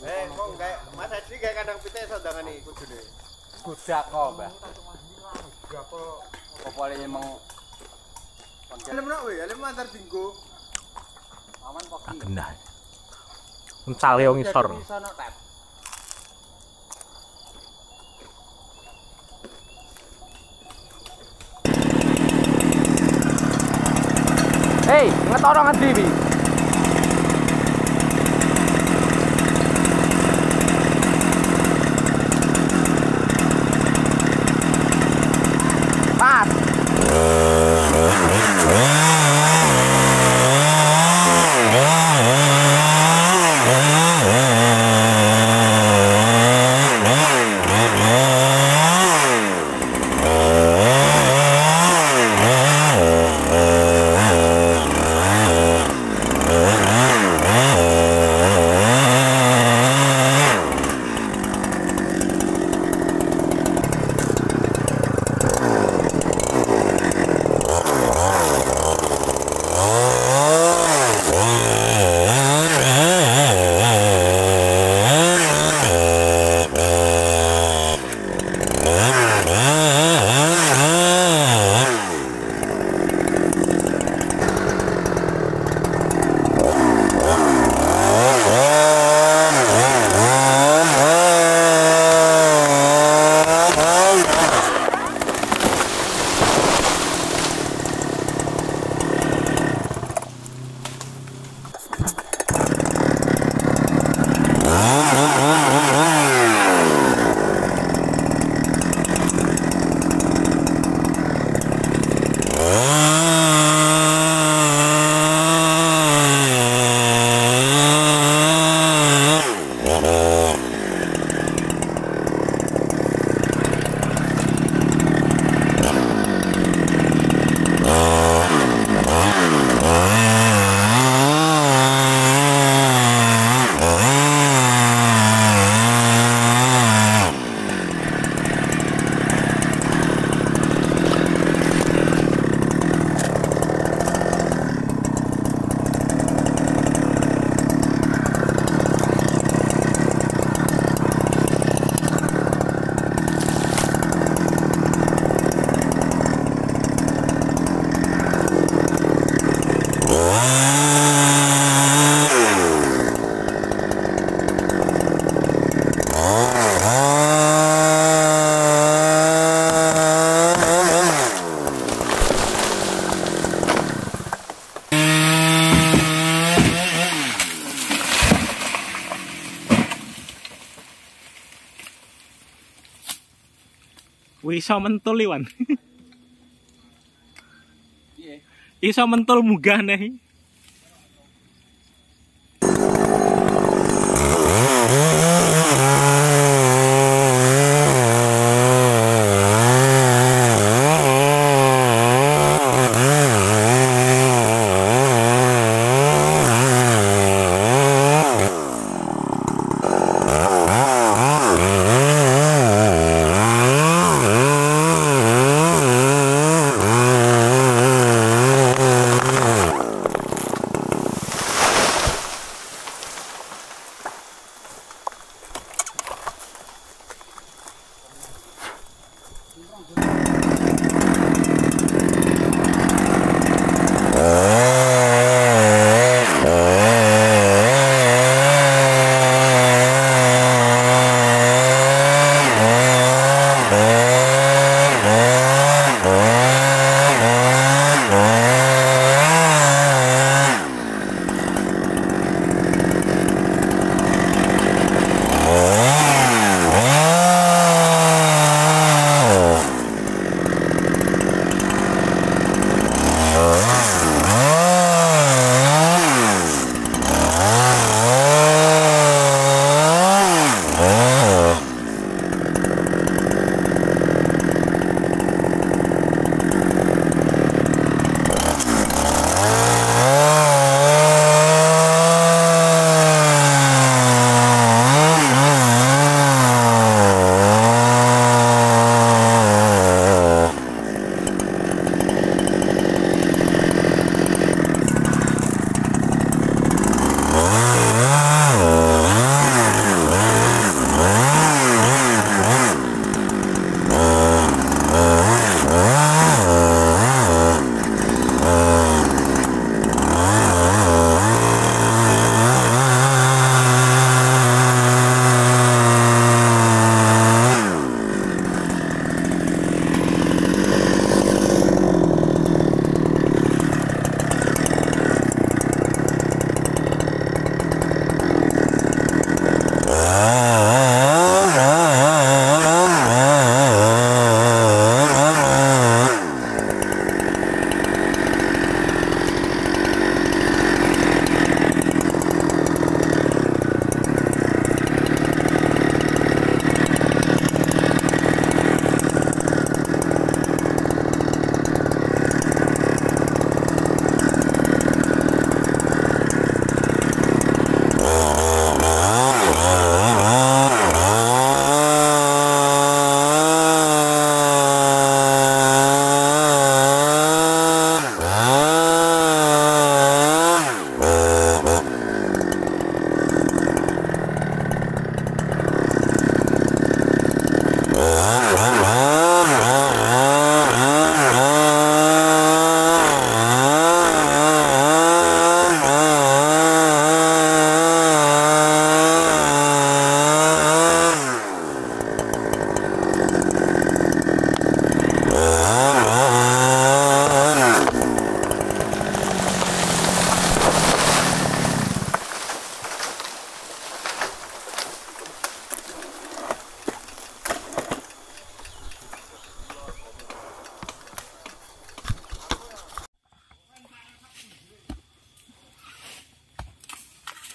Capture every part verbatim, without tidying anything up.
Eh, kok kayak Mas Edi kayak kandang pitik saudangan iki kudune. Gudak kok, Mbah. Apa Popole emang Alem nak we, alem antar dinggo. aman kok. Tak genah. Uncal yo ngisor. Hei, ngetoro ngendi iki? Pas. Wih, iso mentul Iwan. Piye? Iso mentul munggah nih.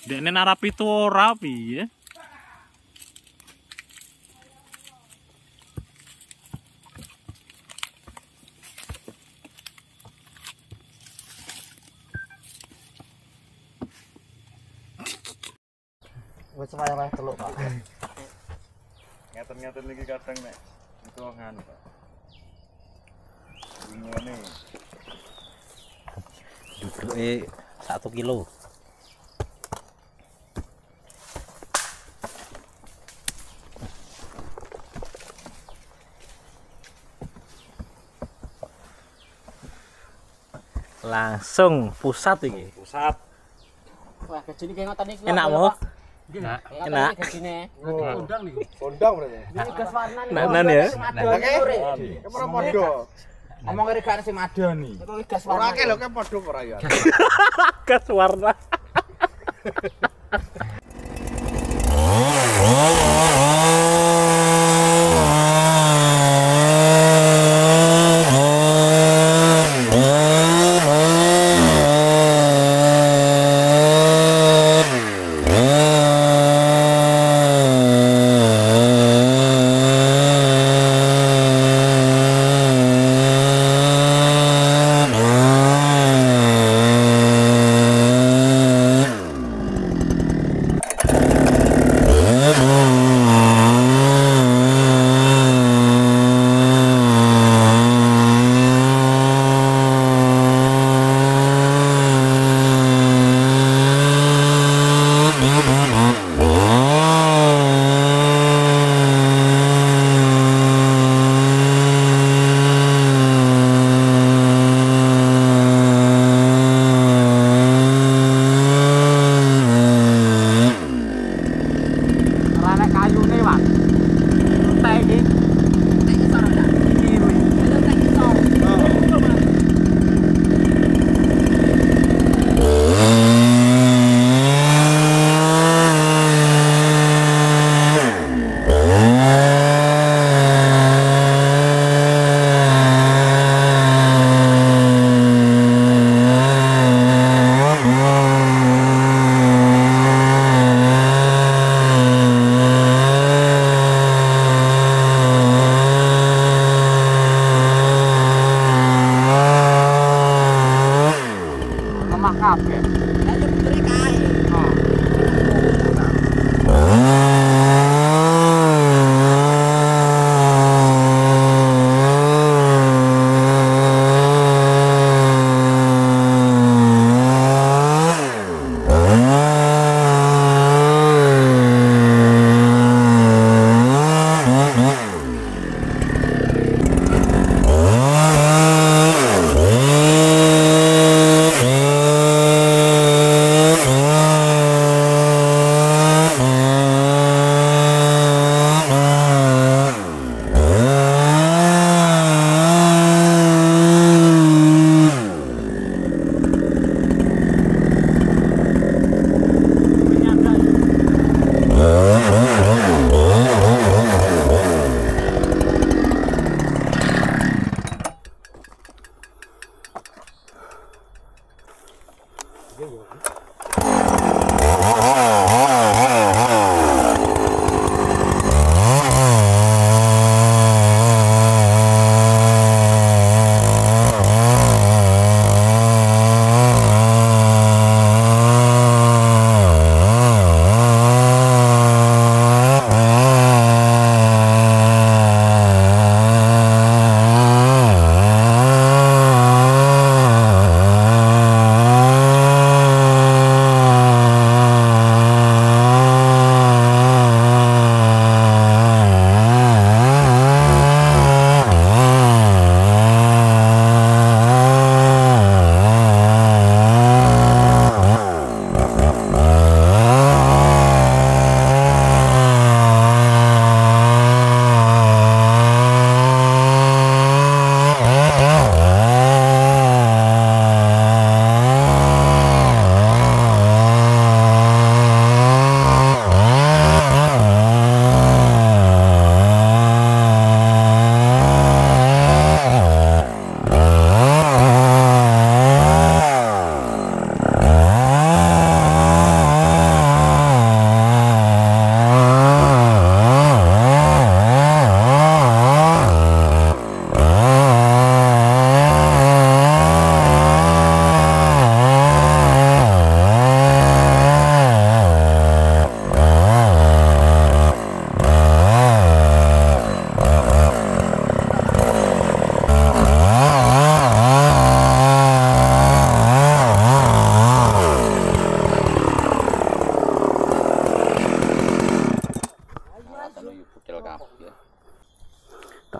Dekne narapi itu ora piye? Wes wayah teluk, Pak. Ngeten-ngeten iki kadang nek itu nganu, Pak. Ngene. Duduke satu kilo. Langsung pusat iki. Pusat. Wah, gajine kayak ngoten iki. Enak mo? Enak. Enak. Gajine. Undang nih. Kondang berarti. Ini gas warna nih. Nanan ya. Oke. Kemana podo? Ngomong kira gak sing madani. Itu gas Ora warna. akeh lho kan podo ora ya. Gas warna.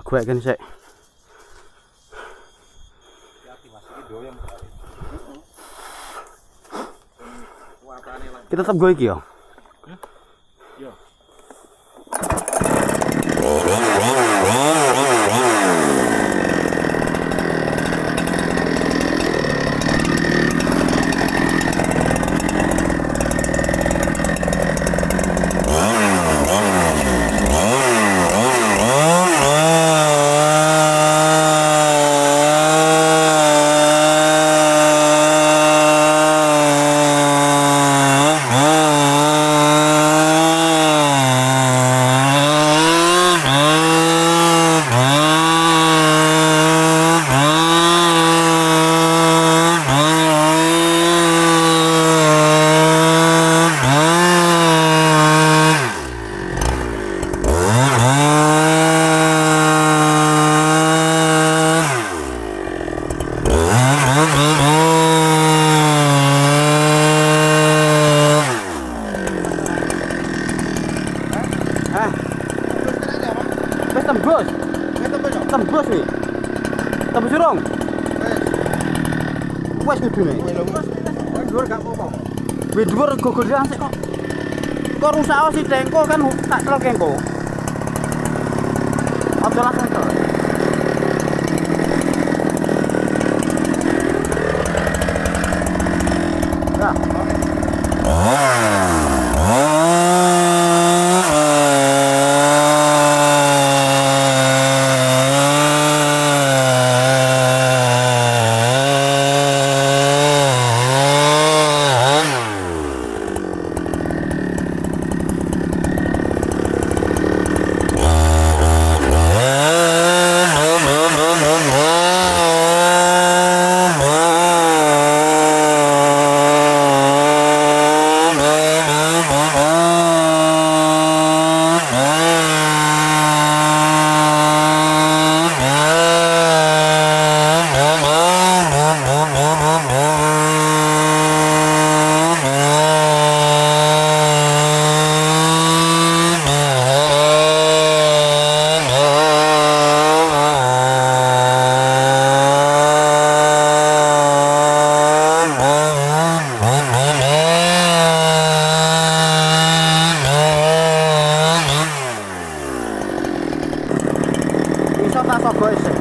gue kan sih. Kita tetap gue iki yo. Tembus. Tembus nih. Tembus urung? Wes ngudune. Dhuwur gak apa-apa. Wis dhuwur gogolan sik kok. Kok rusak si dengko kan tak celok engko. Aja langsung to. Iso tak coba isih.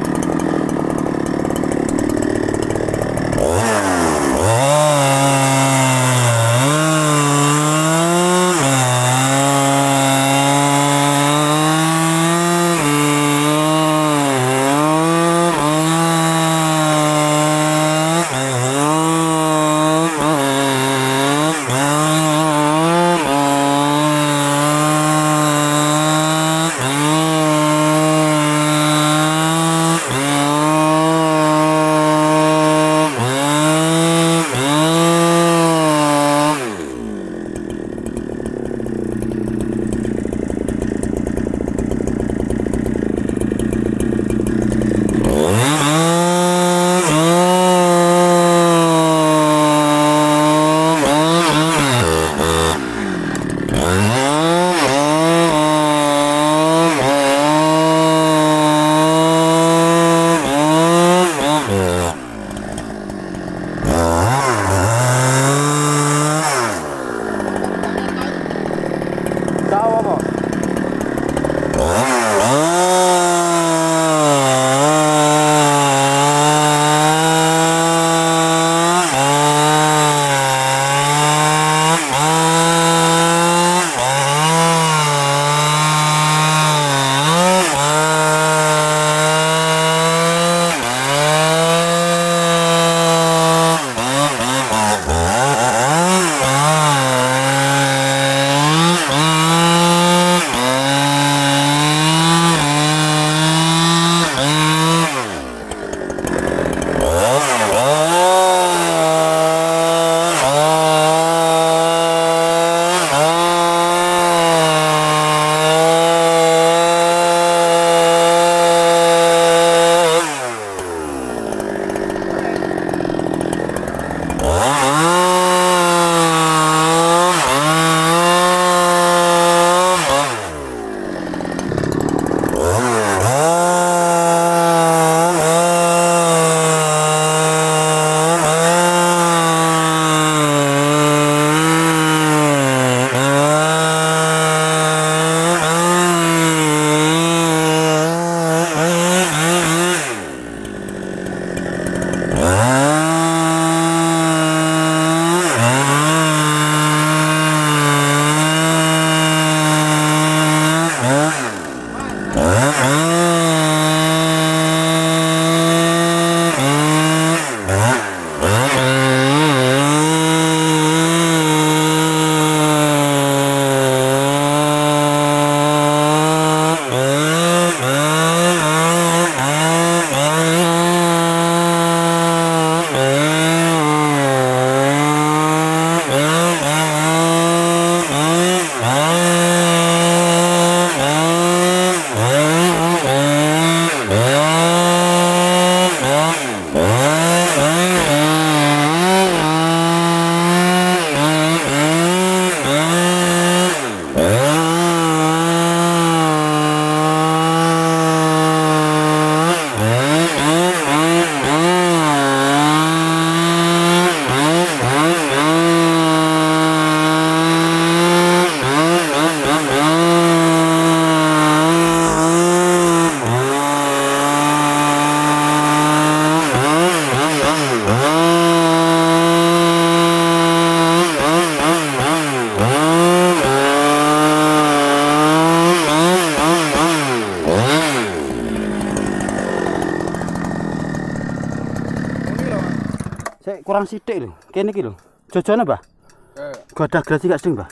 bawang sithik lho. Kene iki lho. Jojone, Mbah. Eh, Gadah grasi gak sing, Mbah.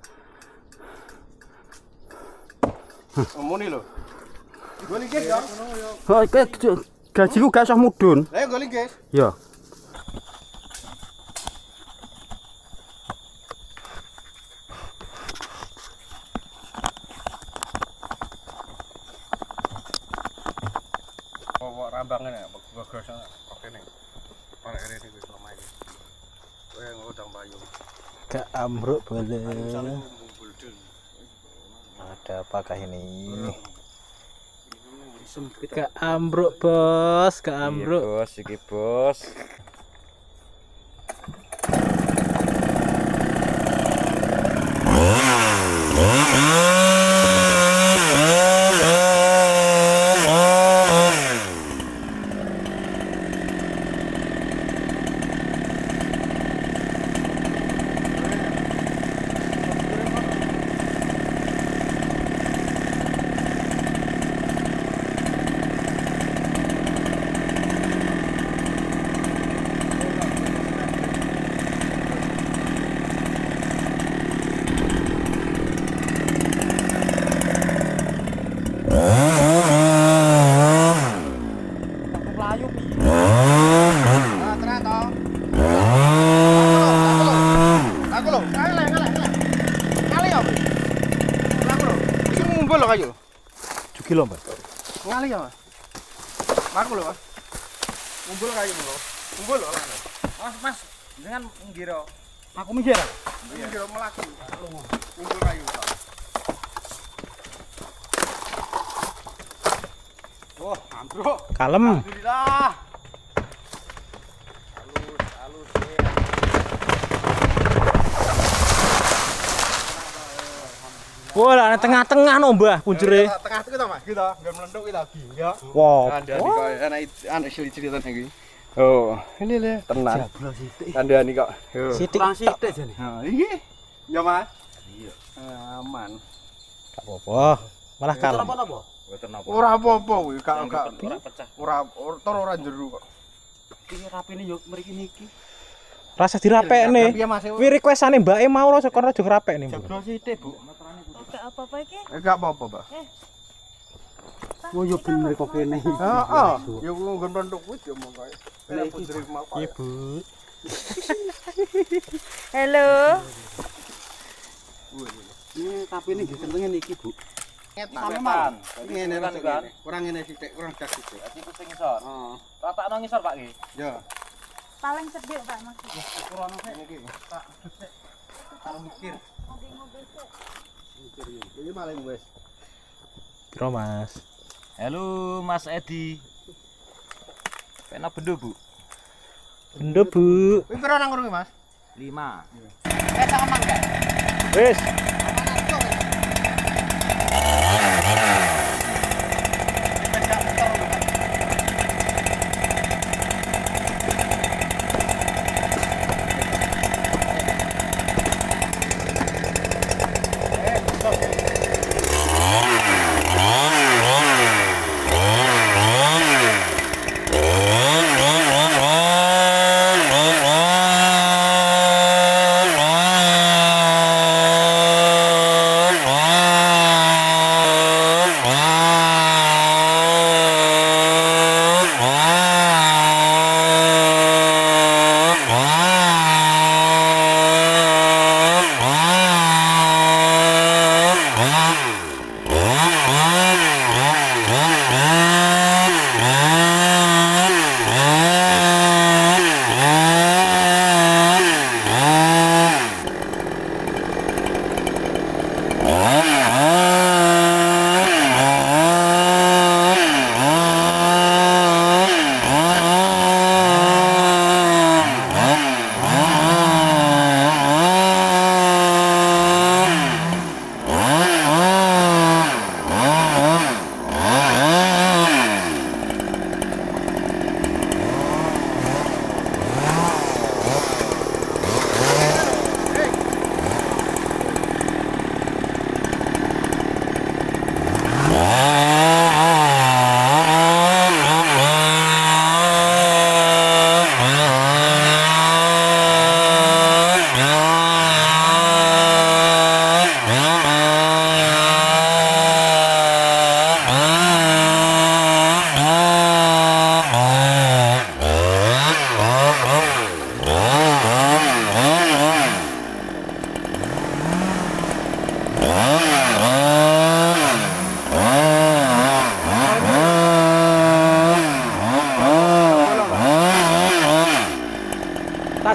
ngomongin lho. Gue linggis ya. Oh, iki gajiku gak usah mudhun. Ayo gue linggis. Ya. Bawa rambangan ya, bawa gerasa oke nih. Para ini gue selama ini. Gue ngutang bayu. Gak ambruk boleh. Ngumpul dulu. Ada apakah ini? Gak ambruk bos, gak ambruk. Bos, iki bos. Nah, ternyata. Aku loh, kali lah, kali lah. Kali ya, Bro. Aku loh. Iki ngumpul loh kayu. Juki lho, Mbah. Ngali ya, Mas. Aku loh, Mas. Ngumpul kayu loh. Ngumpul loh. Mas, Mas, dengan ngira. Aku mikir. Ini kira melaki. Ngumpul kayu. Wah, ambruk. Kalem. Alhamdulillah. Wah, lah tengah-tengah no, Mbah, punjere. Tengah itu kita, Mas. Kita enggak melenduk kita lagi, ya. Wow. Ada nih kok, anak anak cerita iki. Oh, ini le, tenang. Kandhani kok. Yo. Sithik. Kurang sithik jane. Nah, iki. Ya, Mas. Iya. Aman. Gak apa-apa. Malah kalem. Apa-apa? Ora apa-apa kuwi, gak gak Ora pecah. ora tor ora jero kok. Iki rapine yo mriki niki. Rasa dirapekne. Piye, Mas? Kuwi requestane mbake mau lho sekon aja ngrapekne, Bu. Jablo sithik, Bu. Oke, apa-apa iki? Eh, gak apa-apa, Pak. Oh, yo bener kok kene. Heeh. Ya nggon pondok kuwi yo mong kae. Nek putri mau kae. Ibu. Halo. Ini tapi ini nggih kentenge niki, Bu. Sampean. Ngene kan ngene. Kurang ngene sithik, kurang dak sithik. Dadi ku sing ngisor. Heeh. Ratakno ngisor, Pak iki. Ya. Paling sedih, Pak Mas. Ukuran iki. Tak sithik. Tak mikir. Ini paling wis. Piro, Mas? Halo, Mas Edi. Pena bendo, Bu. Bendo, Bu. Kuwi pira nang ngono, Mas? lima. Eh, tak aman gak? Wis.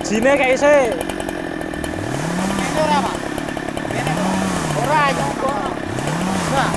Sijine kayak isih. Ini ora, Pak. Ini ora. Ora nyongko. Nah.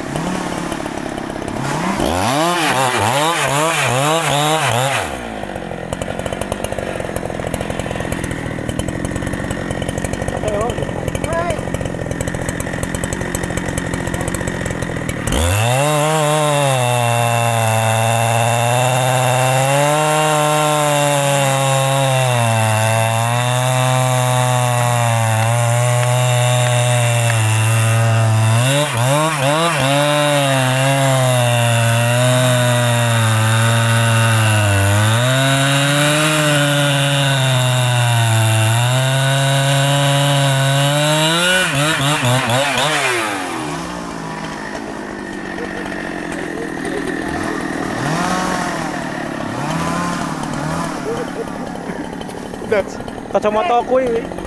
Kacamata kuwi.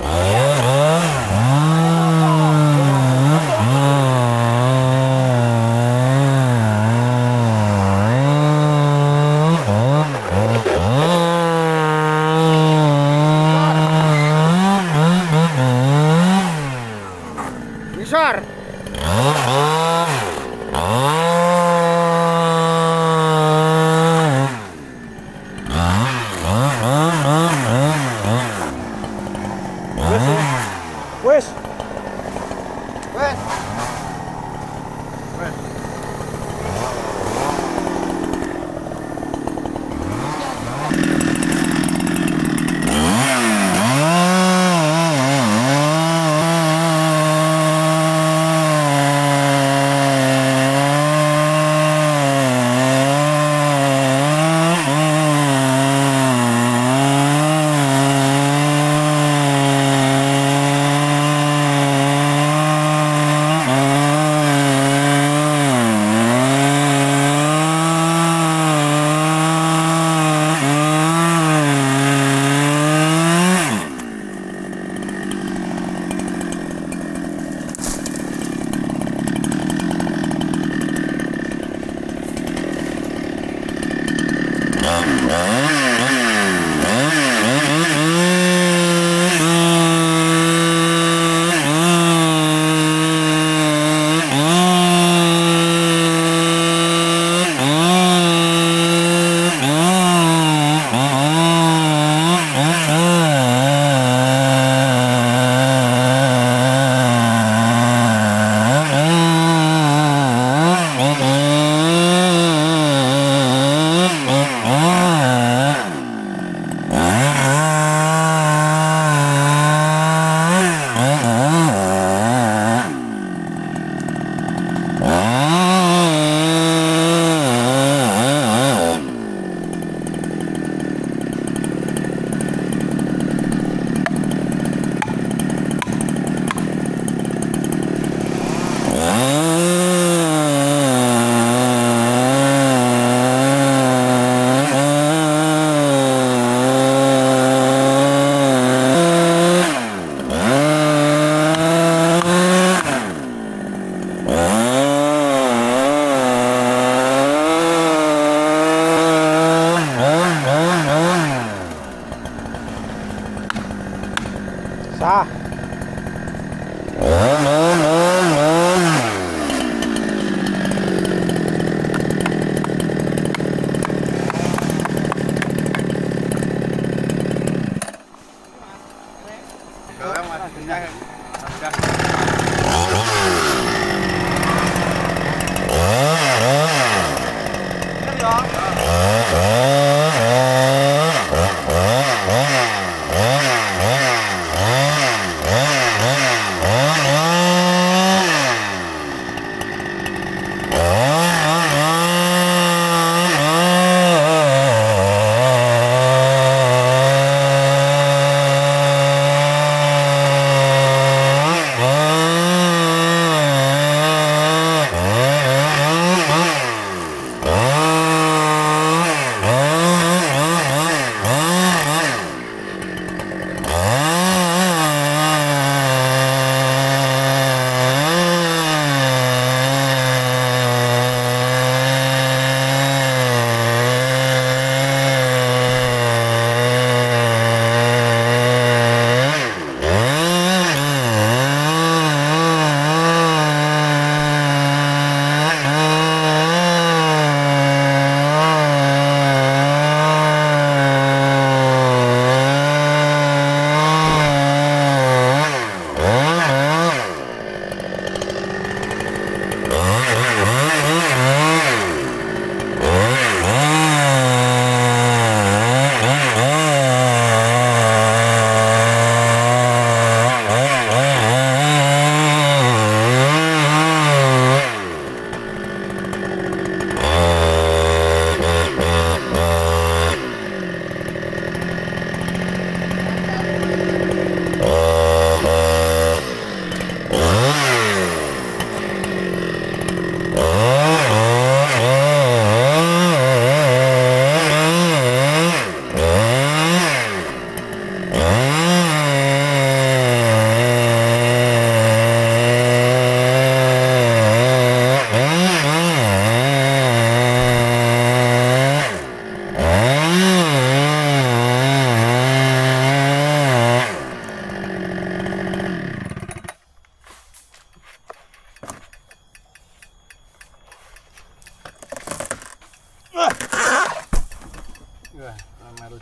Misor. Wes. Wes.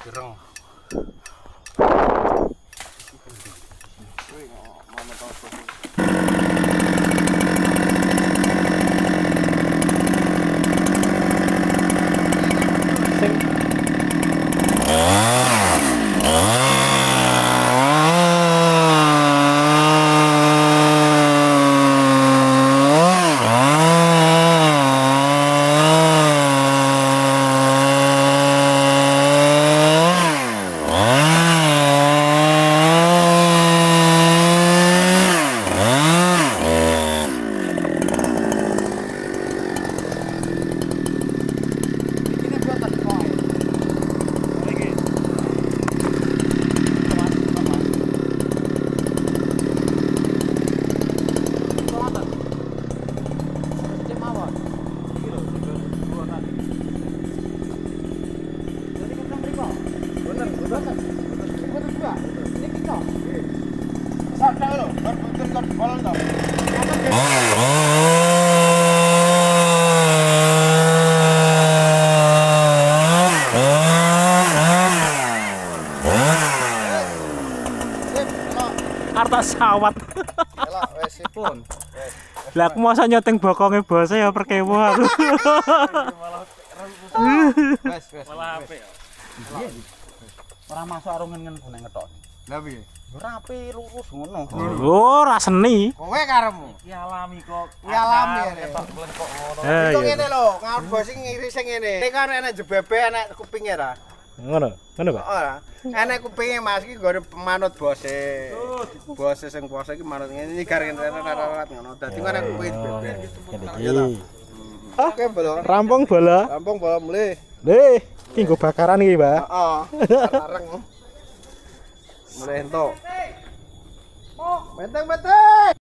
Direng. Arta sawat. Elok wis pun. Lah aku masa nyoteng bokonge bose ya perkewo aku. Wes wes. Malah apik. Ora masuk arungan ngen kuning ngetok. Lah piye? Rapi lurus ngono. Oh, ra seni. Kowe karemu. Iki alami kok. Kuwi alami ya. Ketok kok ngono. Eh, Itu iya. ngene lho, ngawur bos sing ngiri sing ngene. Iki kan enek jebebe enek kupinge ra. Ngono. Ngono, Pak. Ora. Enek kupinge Mas iki gore manut bose. Bose sing puasa iki manut ngene iki garing rarat ngono. Dadi kan enek kupinge jebebe. Ngene iki. Oke, Bro. Rampung bola. Rampung bola mulai. Nih, iki nggo bakaran iki, Pak. Heeh. Areng. Mulai entuk. Menteng-menteng.